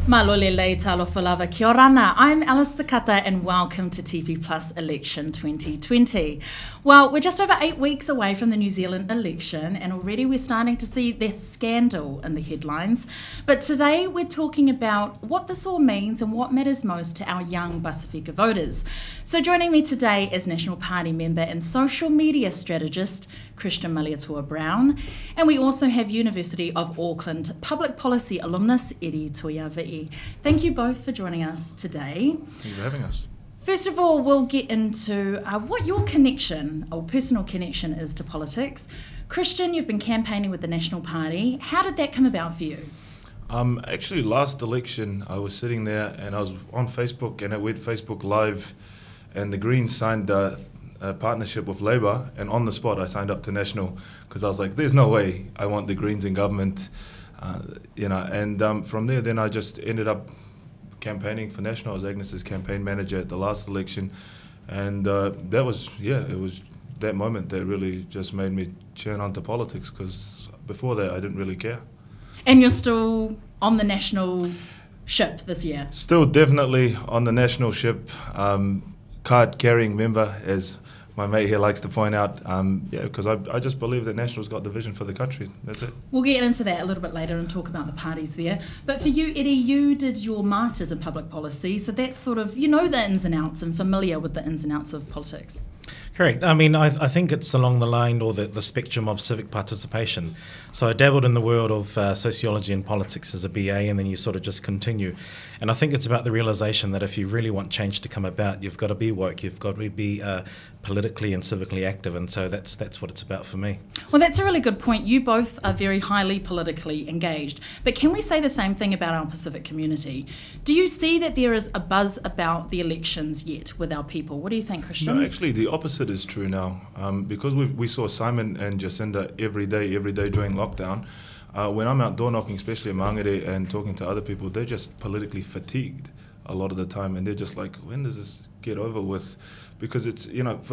Malolele talofalava kia orana. I'm Alistar Kata and welcome to TP Plus Election 2020. Well, we're just over 8 weeks away from the New Zealand election and already we're starting to see the scandal in the headlines. But today we're talking about what this all means and what matters most to our young Pasifika voters. So joining me today is National Party member and social media strategist Christian Malietoa-Brown, and we also have University of Auckland public policy alumnus Eddie Tuiavii. Thank you both for joining us today. Thank you for having us. First of all, we'll get into what your connection or personal connection is to politics. Christian, you've been campaigning with the National Party. How did that come about for you? Actually, last election, I was sitting there and I was on Facebook and it went Facebook Live, and the Greens signed a partnership with Labour, and on the spot I signed up to National because I was like, there's no way I want the Greens in government, and from there then I just ended up campaigning for National. I was Agnes's campaign manager at the last election, and it was that moment that really just made me turn onto politics, because before that I didn't really care. And you're still on the National ship this year? Still definitely on the National ship, card-carrying member, as my mate here likes to point out, because I just believe that National's got the vision for the country. That's it. We'll get into that a little bit later and talk about the parties there. But for you, Eddie, you did your Masters in Public Policy, so that's sort of, you know the ins and outs and familiar with the ins and outs of politics. Correct. I mean, I think it's along the line or the spectrum of civic participation. So I dabbled in the world of sociology and politics as a BA, and then you sort of just continue. And I think it's about the realisation that if you really want change to come about, you've got to be woke, you've got to be politically and civically active, and so that's what it's about for me. Well, that's a really good point. You both are very highly politically engaged, but can we say the same thing about our Pacific community? Do you see that there is a buzz about the elections yet with our people? What do you think, Christian? No, actually the opposite is true now, because we saw Simon and Jacinda every day during lockdown. When I'm out door knocking, especially in Mangere, and talking to other people, they're just politically fatigued a lot of the time, and they're just like, when does this get over with? Because it's,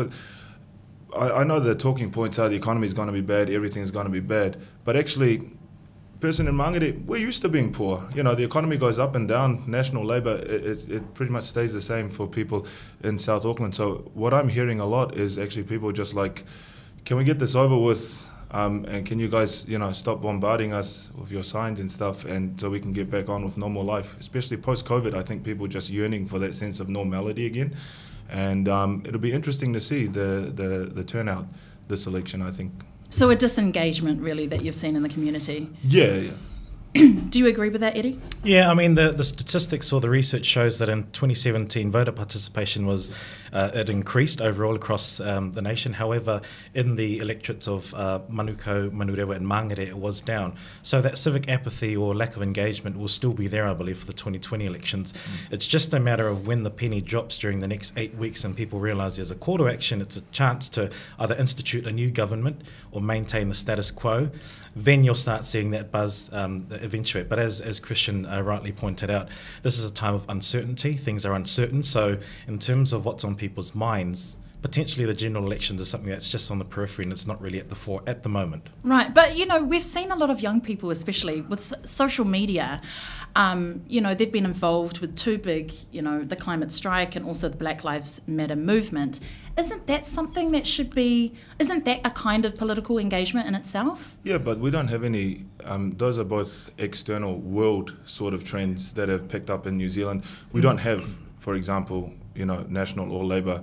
I know the talking points are the economy is going to be bad, everything's going to be bad, but actually, person in Mangere, we're used to being poor. The economy goes up and down. National Labour, it pretty much stays the same for people in South Auckland. So what I'm hearing a lot is actually people just like, can we get this over with? And can you guys, stop bombarding us with your signs and stuff, and so we can get back on with normal life, especially post-COVID. I think people are just yearning for that sense of normality again, and it'll be interesting to see the turnout this election, I think. So a disengagement, really, that you've seen in the community? Yeah. Do you agree with that, Eddie? Yeah, I mean, the statistics or the research shows that in 2017, voter participation was, it increased overall across the nation. However, in the electorates of Manukau, Manurewa and Mangere, it was down. So that civic apathy or lack of engagement will still be there, I believe, for the 2020 elections. It's just a matter of when the penny drops during the next 8 weeks and people realise there's a call to action, it's a chance to either institute a new government or maintain the status quo. Then you'll start seeing that buzz eventuate. But as Christian rightly pointed out, this is a time of uncertainty. Things are uncertain. So in terms of what's on people's minds, potentially the general elections is something that's just on the periphery and it's not really at the fore at the moment. Right, but we've seen a lot of young people, especially with social media, they've been involved with two big, the climate strike and also the Black Lives Matter movement. Isn't that something that isn't that a kind of political engagement in itself? Yeah, but we don't have any, those are both external world sort of trends that have picked up in New Zealand. We don't have, for example, National or Labour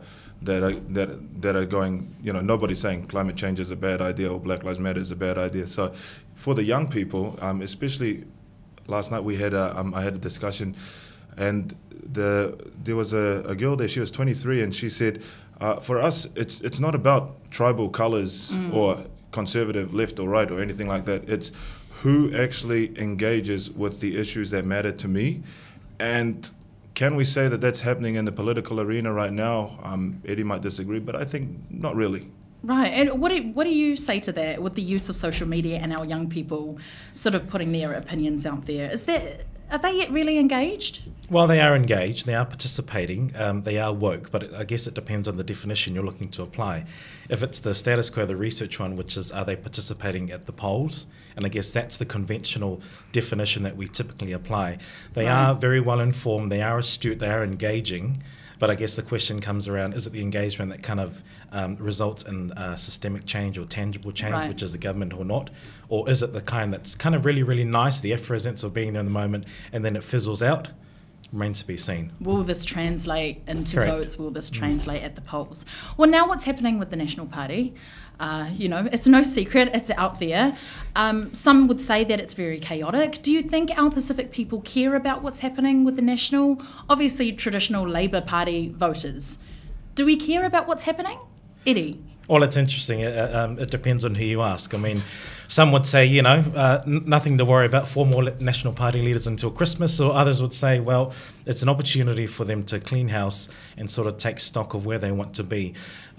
that are going, nobody's saying climate change is a bad idea or Black Lives Matter is a bad idea. So for the young people, especially last night I had a discussion, and there was a girl there, she was 23, and she said, for us, it's not about tribal colours or conservative left or right or anything like that. It's who actually engages with the issues that matter to me. And can we say that that's happening in the political arena right now? Eddie might disagree, but I think not really. Right, and what do you say to that with the use of social media and our young people sort of putting their opinions out there? are they really engaged? Well, they are engaged, they are participating, they are woke, but I guess it depends on the definition you're looking to apply. If it's the status quo, the research one, which is, are they participating at the polls? And I guess that's the conventional definition that we typically apply. They are very well informed, they are astute, they are engaging, but I guess the question comes around, is it the engagement that kind of results in systemic change or tangible change, which is the government or not? Or is it the kind that's kind of really, really nice, the effervescence of being there in the moment, and then it fizzles out? Remains to be seen. Will this translate into votes? Will this translate at the polls? Well, now what's happening with the National Party? It's no secret, it's out there. Some would say that it's very chaotic. Do you think our Pacific people care about what's happening with the National? Obviously, traditional Labour Party voters. Do we care about what's happening? Eddie? Well, it's interesting. It depends on who you ask. I mean, some would say, nothing to worry about, 4 more National Party leaders until Christmas, or others would say, well, it's an opportunity for them to clean house and sort of take stock of where they want to be.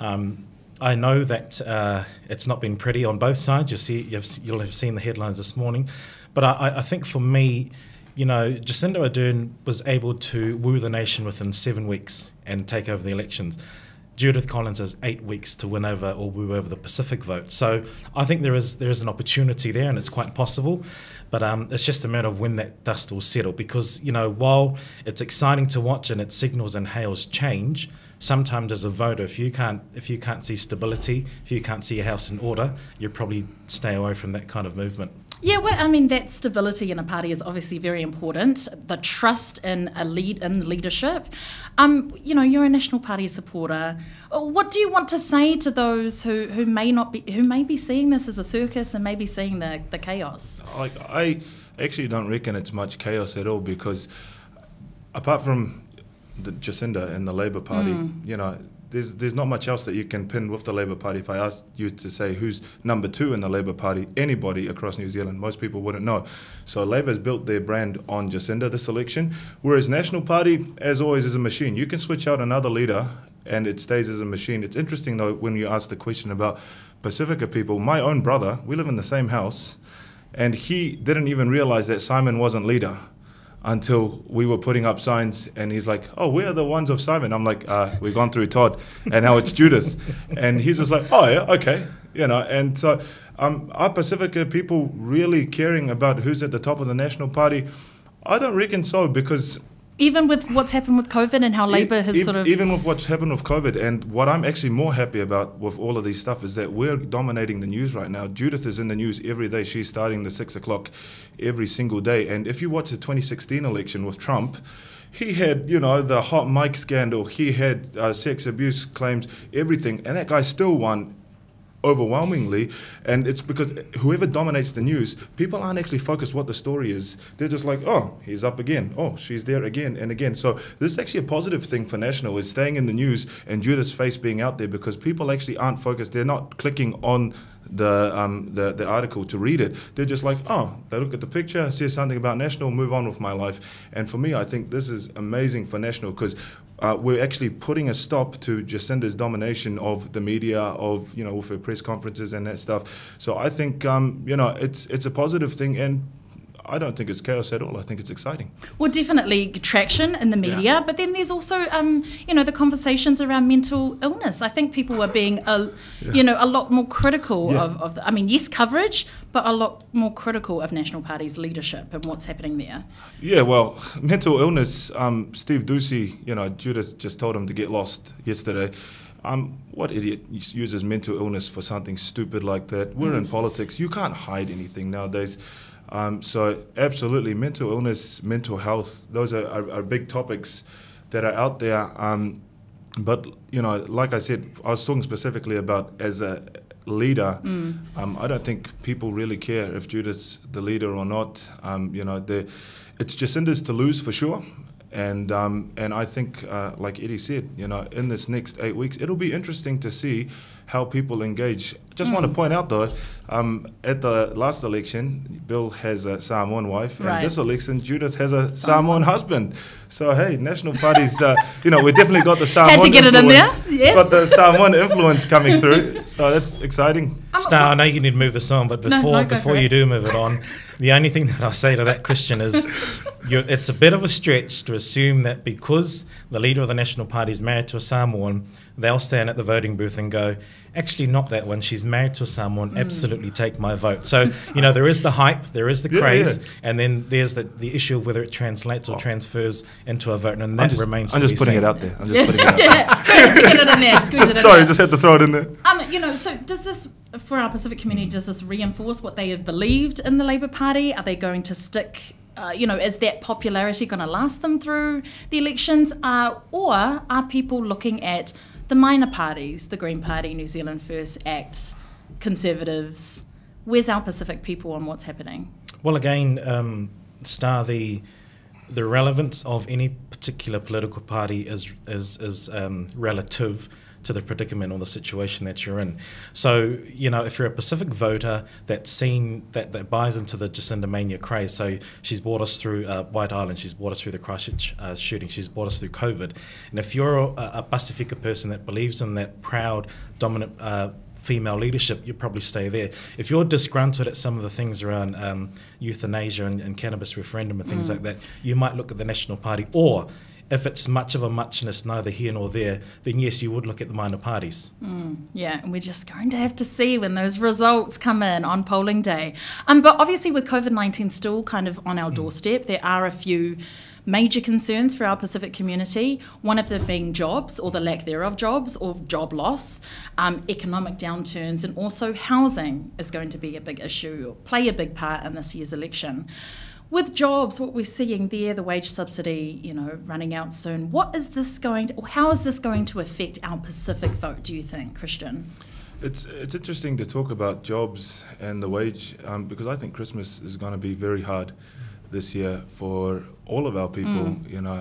I know that it's not been pretty on both sides. You'll have seen the headlines this morning. But I think for me, Jacinda Ardern was able to woo the nation within 7 weeks and take over the elections. Judith Collins has 8 weeks to win over or woo over the Pacific vote. So I think there is an opportunity there, and it's quite possible. But it's just a matter of when that dust will settle, because while it's exciting to watch and it signals and hails change, sometimes as a voter, if you can't see stability, if you can't see a house in order, you probably stay away from that kind of movement. Yeah, that stability in a party is obviously very important. The trust in leadership. You're a National Party supporter. What do you want to say to those who may be seeing this as a circus and may be seeing the chaos? I actually don't reckon it's much chaos at all, because apart from the Jacinda and the Labour Party, there's not much else that you can pin with the Labour Party. If I asked you to say who's number 2 in the Labour Party, anybody across New Zealand, most people wouldn't know. So Labour has built their brand on Jacinda this election, whereas National Party, as always, is a machine. You can switch out another leader and it stays as a machine. It's interesting, though, when you ask the question about Pasifika people. My own brother, we live in the same house, and he didn't even realise that Simon wasn't leader until we were putting up signs, and he's like, oh, where are the ones of Simon? I'm like, we've gone through Todd, and now it's Judith. And he's just like, oh, yeah, okay. And so are Pacifica people really caring about who's at the top of the National Party? I don't reckon so, because even with what's happened with COVID and how Labour has Even with what's happened with COVID, and what I'm actually more happy about with all of these stuff is that we're dominating the news right now. Judith is in the news every day. She's starting the 6 o'clock every single day. And if you watch the 2016 election with Trump, he had, the hot mic scandal. He had sex abuse claims, everything. And that guy still won overwhelmingly, and it's because whoever dominates the news, people aren't actually focused what the story is. They're just like, oh, he's up again, oh, she's there again and again. So this is actually a positive thing for National, is staying in the news and Judith's face being out there, because people actually aren't focused. They're not clicking on the article to read it. They're just like, oh, they look at the picture, see something about National, move on with my life. And for me, I think this is amazing for National, because we're actually putting a stop to Jacinda's domination of the media, of with her press conferences and that stuff. So I think it's a positive thing, and I don't think it's chaos at all. I think it's exciting. Well, definitely traction in the media, but then there's also, the conversations around mental illness. I think people are being, a lot more critical of yes, coverage, but a lot more critical of National Party's leadership and what's happening there. Yeah, well, mental illness, Steve Ducey, Judith just told him to get lost yesterday. What idiot uses mental illness for something stupid like that? We're in politics. You can't hide anything nowadays. So absolutely, mental illness, mental health, those are big topics that are out there. But, like I said, I was talking specifically about as a leader. I don't think people really care if Judith's the leader or not. It's Jacinda's to lose for sure. And I think, like Eddie said, in this next 8 weeks, it'll be interesting to see how people engage. Just want to point out, though, at the last election, Bill has a Samoan wife, Right. and this election, Judith has a Samoan husband. So, hey, national parties, we definitely got the Samoan Had to get it in there, yes. Got the Samoan influence coming through. So that's exciting. Star, I know you need to move this on, but before go for you it. do move it on, the only thing that I'll say to that question is it's a bit of a stretch to assume that because the leader of the National Party is married to a Samoan, they'll stand at the voting booth and go, actually not that one, she's married to a Samoan, absolutely take my vote. So, there is the hype, there is the craze, and then there's the issue of whether it translates or transfers into a vote, and that remains to be seen. I'm just putting it out there. I'm just putting it out there. Yeah, to get it in there. Squeeze it in there. Just had to throw it in there. So does this, for our Pacific community, does this reinforce what they have believed in the Labour Party? Are they going to stick, is that popularity going to last them through the elections? Or are people looking at the minor parties, the Green Party, New Zealand First, ACT, Conservatives? Where's our Pacific people on what's happening? Well, again, Star, the relevance of any particular political party is relative to the predicament or the situation that you're in. So, if you're a Pacific voter that's seen that buys into the Jacinda Mania craze, so she's brought us through White Island, she's brought us through the Christchurch shooting, she's brought us through COVID. And if you're a Pasifika person that believes in that proud, dominant female leadership, you probably stay there. If you're disgruntled at some of the things around euthanasia and cannabis referendum and things like that, you might look at the National Party. Or if it's much of a muchness, neither here nor there, then yes, you would look at the minor parties. Yeah, and we're just going to have to see when those results come in on polling day. But obviously with COVID-19 still kind of on our doorstep, there are a few major concerns for our Pacific community, one of them being jobs or the lack thereof jobs or job loss, economic downturns, and also housing is going to be a big issue, or play a big part in this year's election. With jobs, what we're seeing there, the wage subsidy, running out soon, how is this going to affect our Pacific vote, do you think, Christian? It's interesting to talk about jobs and the wage because I think Christmas is going to be very hard this year for all of our people,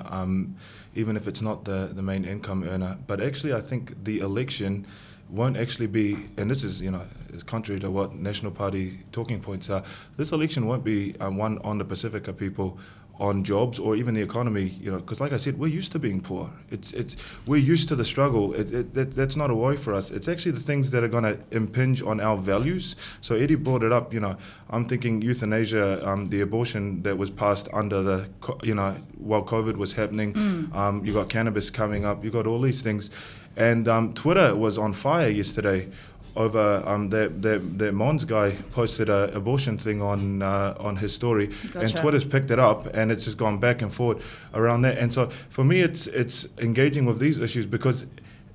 even if it's not the main income earner. But actually, I think the election won't actually be, and this is, is contrary to what National Party talking points are, this election won't be one on the Pasifika people on jobs or even the economy, because like I said, we're used to being poor. We're used to the struggle. That's not a worry for us. It's actually the things that are going to impinge on our values. So Eddie brought it up, I'm thinking euthanasia, the abortion that was passed under while COVID was happening. You got cannabis coming up. You got all these things. And Twitter was on fire yesterday over that Mons guy posted an abortion thing on his story. Gotcha. And Twitter's picked it up, and it's just gone back and forth around that. And so for me, it's engaging with these issues because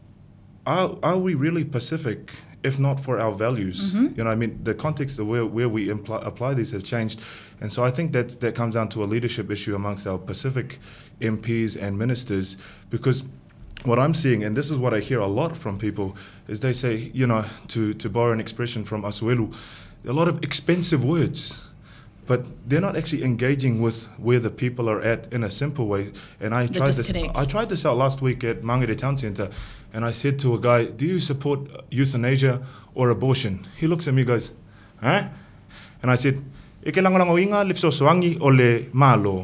are we really Pacific if not for our values? The context of where we apply these have changed. And so I think that comes down to a leadership issue amongst our Pacific MPs and ministers, because what I'm seeing, and this is what I hear a lot from people, is they say, to borrow an expression from Asuelu, a lot of expensive words, but they're not actually engaging with where the people are at in a simple way. And I tried this out last week at Mangere Town Centre, and I said to a guy, do you support euthanasia or abortion? He looks at me and goes, huh? And I said, e ke langolango inga le fsosoangi o le malo.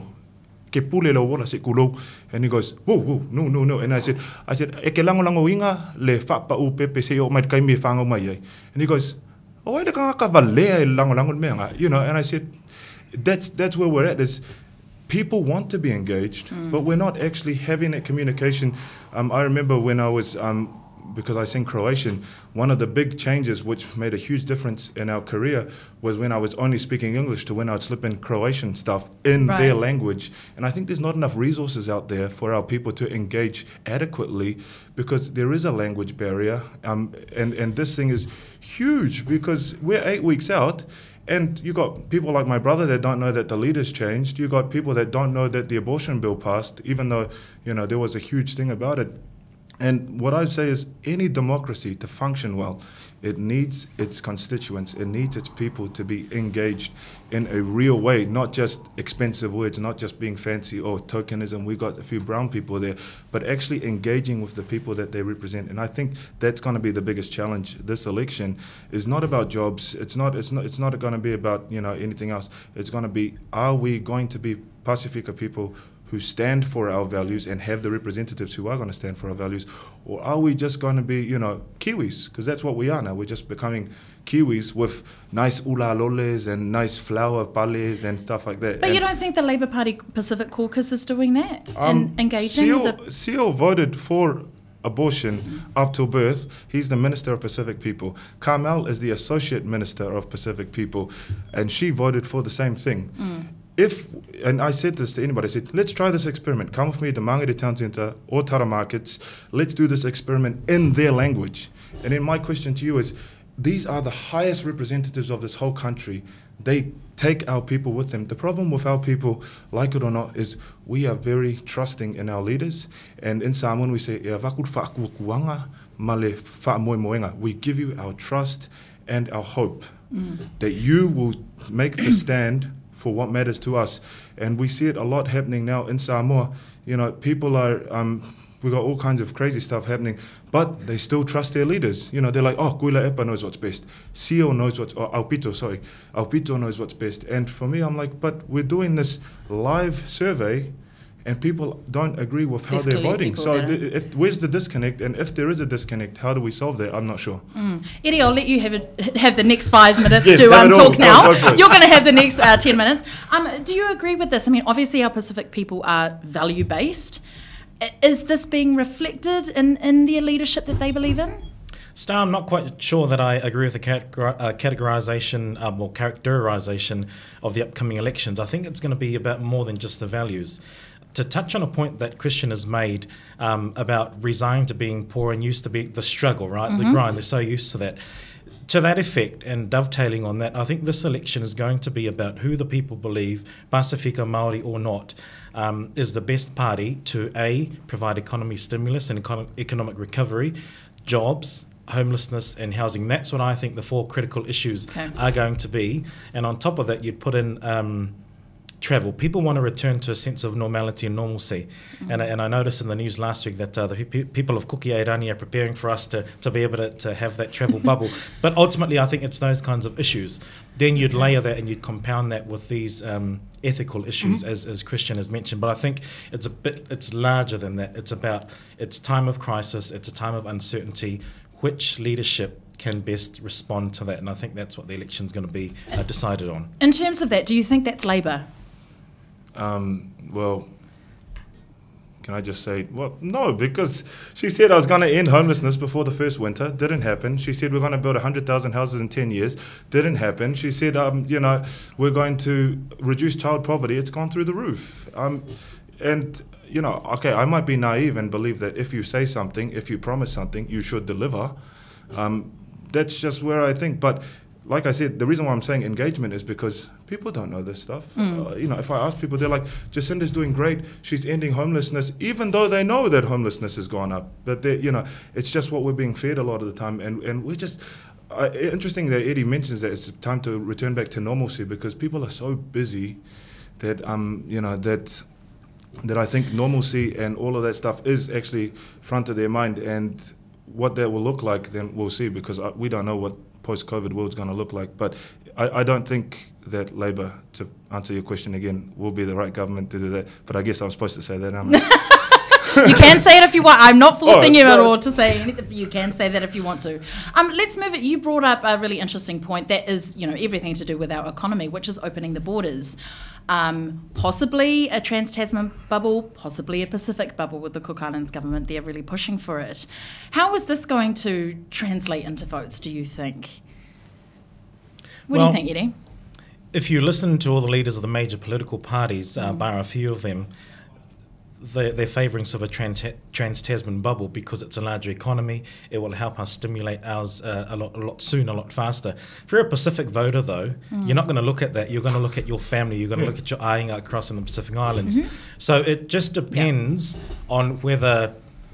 And he goes, whoa, no. And I said, e ke langolango inga le whapa u pepe se o mai kai me whango mai ai. And he goes, oh, e ka valea e langolango meanga. And I said, that's where we're at. Is people want to be engaged, but we're not actually having that communication. I remember when I was, because I sing Croatian, one of the big changes which made a huge difference in our career was when I was only speaking English to when I'd slip in Croatian stuff in their language. And I think there's not enough resources out there for our people to engage adequately because there is a language barrier. And this thing is huge because we're 8 weeks out. And you got people like my brother that don't know that the leaders changed. You got people that don't know that the abortion bill passed, even though, there was a huge thing about it. And what I'd say is any democracy to function well, it needs its constituents, it needs its people to be engaged in a real way, not just expensive words, not just being fancy or tokenism. We got a few brown people there, but actually engaging with the people that they represent. And I think that's going to be the biggest challenge. This election is not about jobs. It's not going to be about anything else. It's going to be, are we going to be Pasifika people who stand for our values and have the representatives who are going to stand for our values, or are we just going to be, Kiwis? Because that's what we are now. We're just becoming Kiwis with nice ulaloles and nice flower pales and stuff like that. But you don't think the Labour Party Pacific Caucus is doing that and engaging? Seal voted for abortion up till birth. He's the Minister of Pacific People. Carmel is the Associate Minister of Pacific People, and she voted for the same thing. And I said this to anybody, I said, let's try this experiment. Come with me to Mangere Town Centre or Tara Markets. Let's do this experiment in their language. And then my question to you is, these are the highest representatives of this whole country. They take our people with them. The problem with our people, like it or not, is we are very trusting in our leaders. And in Samoan we say, we give you our trust and our hope that you will make the stand for what matters to us. And we see it a lot happening now in Samoa. People are, we got all kinds of crazy stuff happening, but they still trust their leaders. They're like, oh, Kuila Epa knows what's best. Sio knows Aupito knows what's best. And for me, I'm like, but we're doing this live survey and people don't agree with how they're voting. So where's the disconnect? And if there is a disconnect, how do we solve that? I'm not sure. Eddie, I'll let you have the next 5 minutes yes, to talk now. You're going to have the next 10 minutes. Do you agree with this? I mean, obviously our Pacific people are value-based. Is this being reflected in their leadership that they believe in? Star, I'm not quite sure that I agree with the categorization or characterization of the upcoming elections. I think it's going to be about more than just the values. To touch on a point that Christian has made about resigning to being poor and used to be the struggle, right? The grind, they're so used to that. To that effect, and dovetailing on that, I think this election is going to be about who the people believe, Pasifika, Māori or not, is the best party to A, provide economy stimulus and economic recovery, jobs, homelessness and housing. That's what I think the 4 critical issues are going to be. And on top of that, you'd put in travel. People want to return to a sense of normality and normalcy. And I noticed in the news last week that the people of Kukiairani are preparing for us to be able to have that travel bubble. But ultimately, I think it's those kinds of issues. Then you'd layer that and you'd compound that with these ethical issues, as Christian has mentioned. But I think it's larger than that. It's time of crisis. It's a time of uncertainty. Which leadership can best respond to that? And I think that's what the election's going to be decided on. In terms of that, do you think that's Labour? Well, can I just say, well, no, because she said I was going to end homelessness before the first winter. Didn't happen. She said we're going to build 100,000 houses in 10 years. Didn't happen. She said, we're going to reduce child poverty. It's gone through the roof. And, okay, I might be naive and believe that if you say something, if you promise something, you should deliver. That's just where I think. But like I said, the reason why I'm saying engagement is because people don't know this stuff. If I ask people, they're like, Jacinda's doing great. She's ending homelessness, even though they know that homelessness has gone up. But it's just what we're being fed a lot of the time, and we're just. Interesting that Eddie mentions that it's time to return back to normalcy because people are so busy that that I think normalcy and all of that stuff is actually front of their mind, and what that will look like, then we'll see, because we don't know what post-COVID world's going to look like. But I don't think that Labour, to answer your question again, will be the right government to do that. But I guess I'm supposed to say that, aren't I? You can say it if you want. I'm not forcing you at all to say anything. You can say that if you want to. Let's move it. You brought up a really interesting point that is, everything to do with our economy, which is opening the borders. Possibly a Trans-Tasman bubble, possibly a Pacific bubble with the Cook Islands government. They're really pushing for it. How is this going to translate into votes, do you think? What do you think, Eddie? If you listen to all the leaders of the major political parties, bar a few of them, they're favouring sort of a Trans-Tasman bubble because it's a larger economy. It will help us stimulate ours a lot sooner, a lot faster. If you're a Pacific voter, though, you're not going to look at that. You're going to look at your family. You're going to look at your ainga across in the Pacific Islands. So it just depends on whether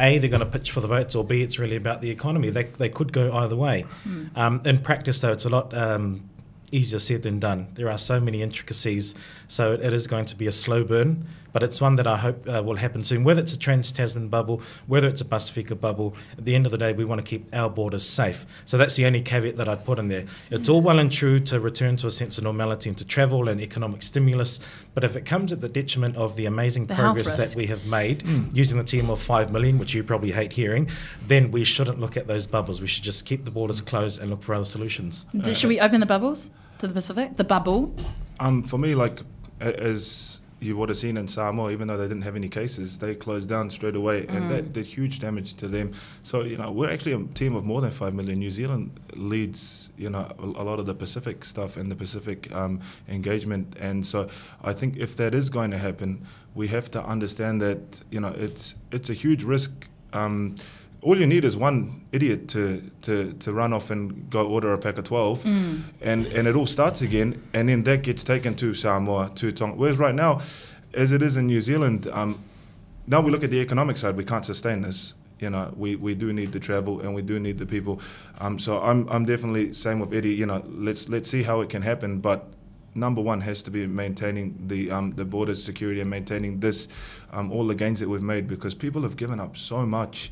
A, they're going to pitch for the votes, or B, it's really about the economy. They could go either way. In practice, though, it's a lot easier said than done. There are so many intricacies, so it is going to be a slow burn, but it's one that I hope will happen soon. Whether it's a Trans-Tasman bubble, whether it's a Pasifika bubble, at the end of the day, we want to keep our borders safe. So that's the only caveat that I'd put in there. It's all well and true to return to a sense of normality and to travel and economic stimulus, but if it comes at the detriment of the amazing progress that we have made using the team of 5 million, which you probably hate hearing, then we shouldn't look at those bubbles. We should just keep the borders closed and look for other solutions. Should we open the bubbles to the Pacific? The bubble? For me, like, as you would have seen in Samoa, even though they didn't have any cases, they closed down straight away, and that did huge damage to them. So, we're actually a team of more than 5 million. New Zealand leads, a lot of the Pacific stuff and the Pacific engagement. And so I think if that is going to happen, we have to understand that, it's a huge risk. All you need is one idiot to run off and go order a pack of 12, and it all starts again, and then that gets taken to Samoa, to Tonga. Whereas right now, as it is in New Zealand, now we look at the economic side, we can't sustain this. We do need the travel, and we do need the people. So I'm definitely same with Eddie. Let's see how it can happen, but number one has to be maintaining the border security and maintaining this, all the gains that we've made, because people have given up so much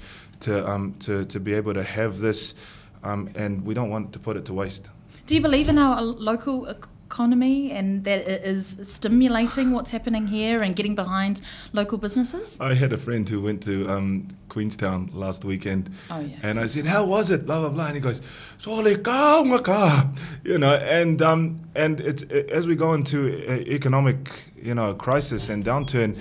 to be able to have this, and we don't want to put it to waste. Do you believe in our local economy and that it is stimulating what's happening here and getting behind local businesses? I had a friend who went to Queenstown last weekend, and I said, "How was it?" Blah blah blah, and he goes, "Sole ka," and it's as we go into economic crisis and downturn.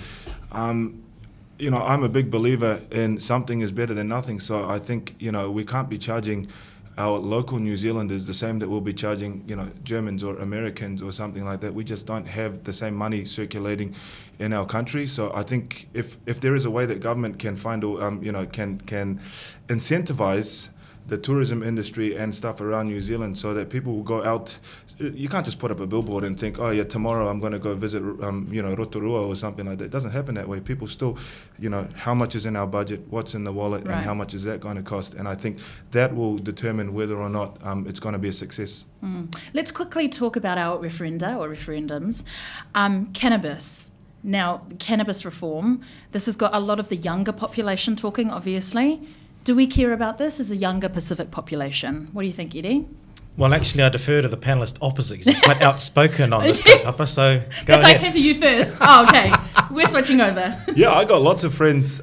I'm a big believer in something is better than nothing. So I think, we can't be charging our local New Zealanders the same that we'll be charging, Germans or Americans or something like that. We just don't have the same money circulating in our country. So I think if there is a way that government can find, can incentivize the tourism industry and stuff around New Zealand, so that people will go out. You can't just put up a billboard and think, oh yeah, tomorrow I'm going to go visit, Rotorua or something like that. It doesn't happen that way. People still, how much is in our budget, what's in the wallet, and how much is that going to cost? And I think that will determine whether or not it's going to be a success. Let's quickly talk about our referenda or referendums. Cannabis. Now, cannabis reform, this has got a lot of the younger population talking, obviously. Do we care about this as a younger Pacific population? What do you think, Eddie? Well, actually, I defer to the panellist opposite. He's quite outspoken on this, Papa, so go ahead. I came to you first. Oh, okay. We're switching over. Yeah, I got lots of friends,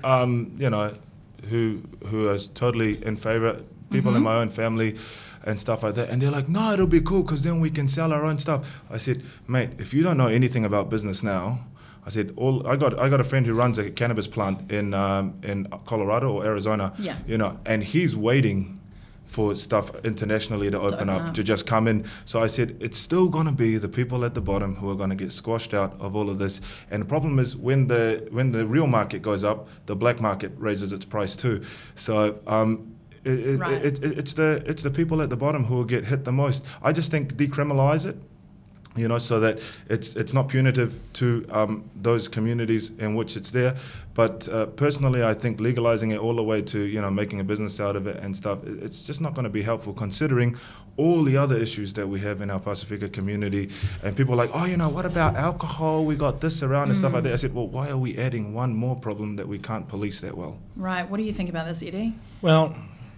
who are totally in favour, people in my own family and stuff like that. And they're like, no, it'll be cool because then we can sell our own stuff. I said, mate, if you don't know anything about business now, I said, I got a friend who runs a cannabis plant in Colorado or Arizona, and he's waiting for stuff internationally to open up, to just come in. So I said, it's still going to be the people at the bottom who are going to get squashed out of all of this. And the problem is when the real market goes up, the black market raises its price too. So it's the people at the bottom who will get hit the most. I just think decriminalize it. So that it's not punitive to those communities in which it's there. But personally, I think legalizing it all the way to, making a business out of it and stuff, it's just not going to be helpful considering all the other issues that we have in our Pasifika community. And people are like, oh, what about alcohol? We got this around and stuff like that. I said, well, why are we adding one more problem that we can't police that well? Right. What do you think about this, Eddie? Well,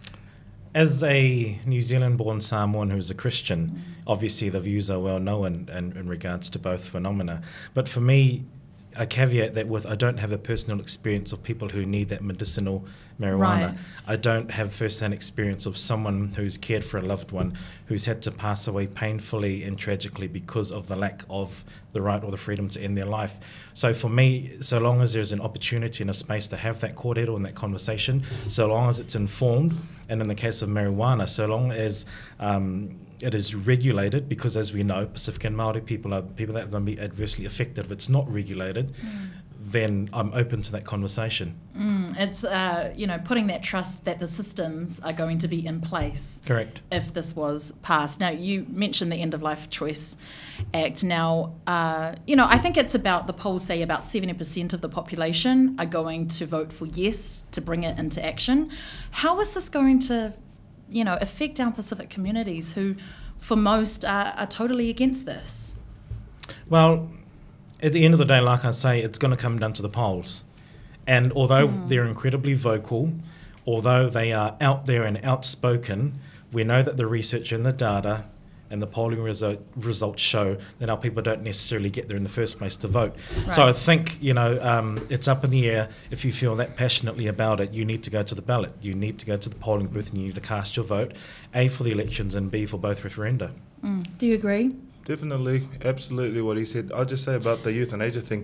as a New Zealand-born Samoan who's a Christian, obviously the views are well known in regards to both phenomena. But for me, a caveat that with I don't have a personal experience of people who need that medicinal marijuana. Right. I don't have first-hand experience of someone who's cared for a loved one who's had to pass away painfully and tragically because of the lack of the right or the freedom to end their life. So for me, so long as there's an opportunity and a space to have that kōrero and that conversation, so long as it's informed, and in the case of marijuana, so long as it is regulated, because as we know, Pacific and Māori people are people that are going to be adversely affected if it's not regulated, then I'm open to that conversation. It's, putting that trust that the systems are going to be in place. Correct. If this was passed. Now, you mentioned the End of Life Choice Act. Now, I think it's about, the polls say about 70% of the population are going to vote for yes to bring it into action. How is this going to, affect our Pacific communities who, for most, are totally against this? Well, at the end of the day, like I say, it's going to come down to the polls. And although they're incredibly vocal, although they are out there and outspoken, we know that the research and the data and the polling results show that our people don't necessarily get there in the first place to vote. Right. So I think, it's up in the air. If you feel that passionately about it, you need to go to the ballot. You need to go to the polling booth and you need to cast your vote, A, for the elections and B, for both referenda. Do you agree? Definitely, absolutely what he said. I'll just say about the euthanasia thing,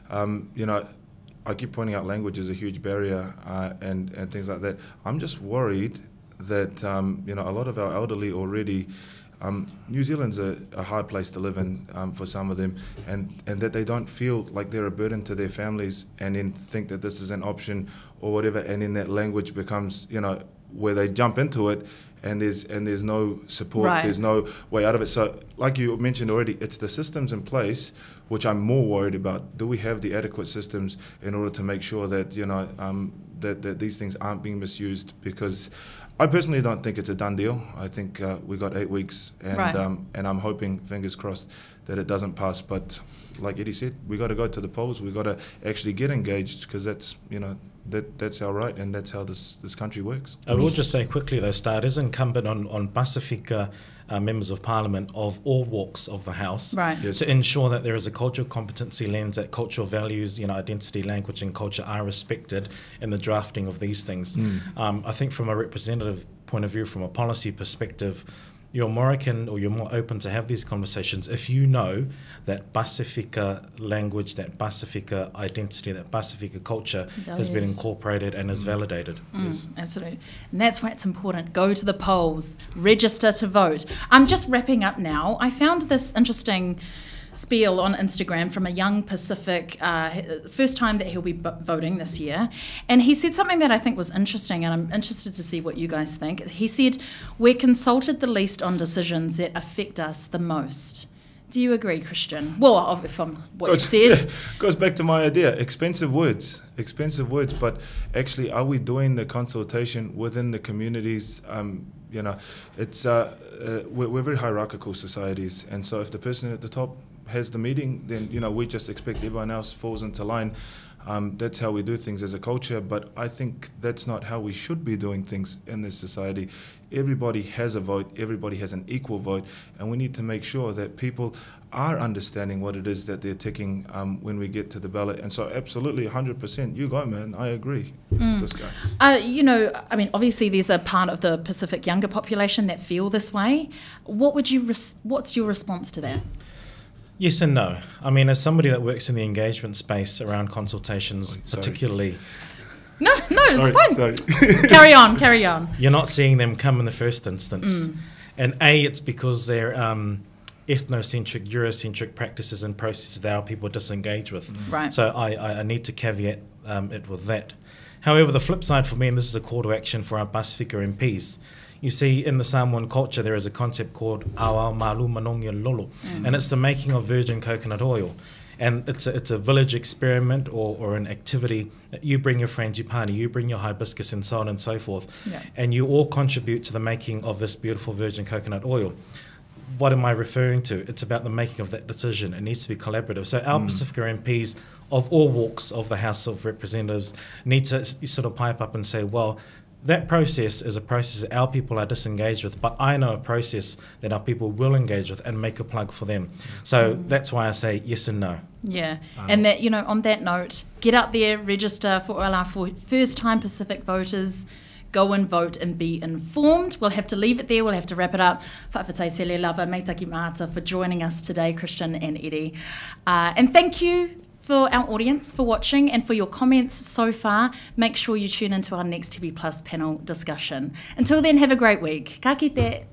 I keep pointing out language is a huge barrier and things like that. I'm just worried that, a lot of our elderly already, New Zealand's a hard place to live in for some of them, and that they don't feel like they're a burden to their families and then think that this is an option or whatever, and then that language becomes, where they jump into it and there's no support, right. There's no way out of it. So like you mentioned already, it's the systems in place which I'm more worried about. Do we have the adequate systems in order to make sure that, that these things aren't being misused? Because I personally don't think it's a done deal. I think we got 8 weeks, and right. And I'm hoping, fingers crossed, that it doesn't pass. But like Eddie said, we got to go to the polls. We got to actually get engaged, because that's that's our right, and that's how this country works. I will just say quickly though, Star, it is incumbent on Pasifika members of Parliament of all walks of the House, right. Yes. to ensure that there is a cultural competency lens, that cultural values, identity, language and culture are respected in the drafting of these things. I think from a representative point of view, from a policy perspective, you're more akin or you're more open to have these conversations if you know that Pasifika language, that Pasifika identity, that Pasifika culture has been incorporated and is validated. Yes. Absolutely. And that's why it's important. Go to the polls, register to vote. I'm just wrapping up now. I found this interesting spiel on Instagram from a young Pacific, first time that he'll be voting this year, and he said something that I think was interesting, and I'm interested to see what you guys think. He said, "We're consulted the least on decisions that affect us the most." Do you agree, Christian? Well, from what you said. Goes back to my idea, expensive words, but actually, are we doing the consultation within the communities? It's we're very hierarchical societies, and so if the person at the top has the meeting, then we just expect everyone else falls into line. That's how we do things as a culture, but I think that's not how we should be doing things in this society. Everybody has a vote, everybody has an equal vote, and we need to make sure that people are understanding what it is that they're ticking when we get to the ballot. And so absolutely 100%, you go, man, I agree with this guy. Obviously there's a part of the Pacific younger population that feel this way. What's your response to that? Yes and no. As somebody that works in the engagement space around consultations, particularly... No, it's fine. Sorry. Carry on. You're not seeing them come in the first instance. And A, it's because they're ethnocentric, Eurocentric practices and processes that our people disengage with. Right. So I need to caveat it with that. However, the flip side for me, and this is a call to action for our Pasifika MPs, you see, in the Samoan culture, there is a concept called Awao Malu Manongia Lolo, and it's the making of virgin coconut oil. And it's a village experiment or an activity that you bring your frangipani, you bring your hibiscus and so on and so forth, and you all contribute to the making of this beautiful virgin coconut oil. What am I referring to? It's about the making of that decision. It needs to be collaborative. So our Pasifika MPs of all walks of the House of Representatives need to sort of pipe up and say, well, that process is a process that our people are disengaged with, but I know a process that our people will engage with and make a plug for them. So that's why I say yes and no. Yeah, and that, on that note, get out there, register for all our first-time Pacific voters. Go and vote and be informed. We'll have to leave it there. We'll have to wrap it up. Whawhatai sele lava, meitaki māta for joining us today, Christian and Eddie. And thank you for our audience for watching and for your comments so far. Make sure you tune into our next TV Plus panel discussion. Until then, have a great week. Ka kite.